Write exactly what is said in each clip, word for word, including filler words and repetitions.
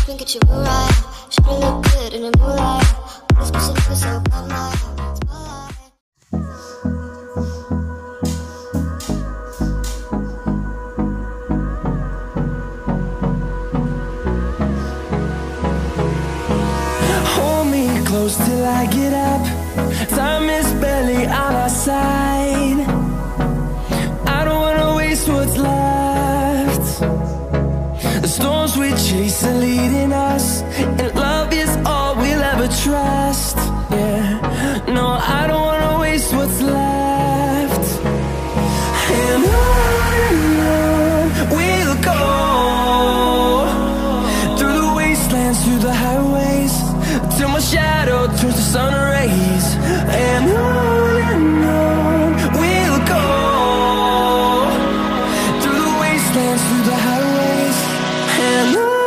shopping, get your mood right. Should look good in the moonlight. This person is so bad, my close till I get up. Time is barely on our side. I don't wanna waste what's left. The storms we chase are leading us, and love is all we'll ever trust. Yeah, no, I don't wanna waste what's left. And on and on we'll go, through the wastelands, through the highways, till my shadow turns to sun rays. And on and on we'll go, through the wastelands, through the highways, and on.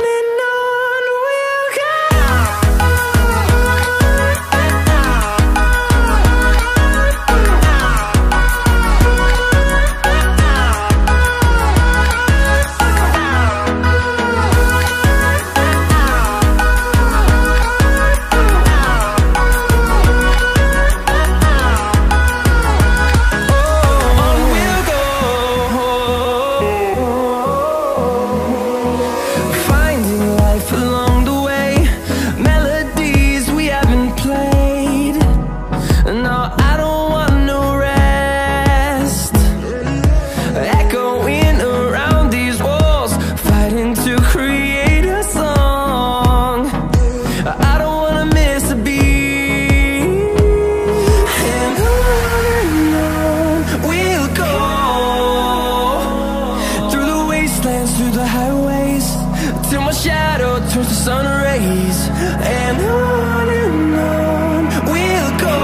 Through the highways, till my shadow turns to sun rays. And on and on we'll go,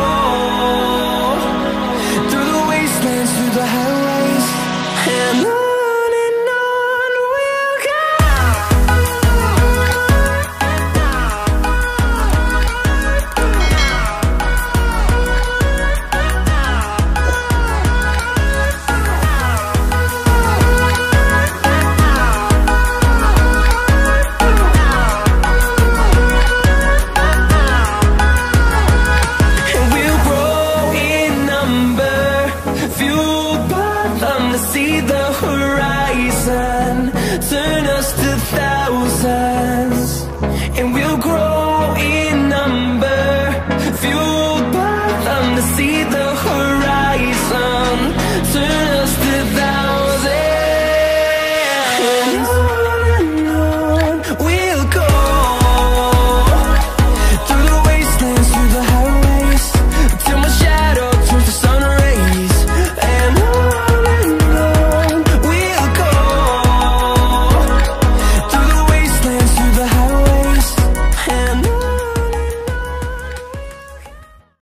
through the wastelands, through the highways, and on. See the horizon, turn us to thousands.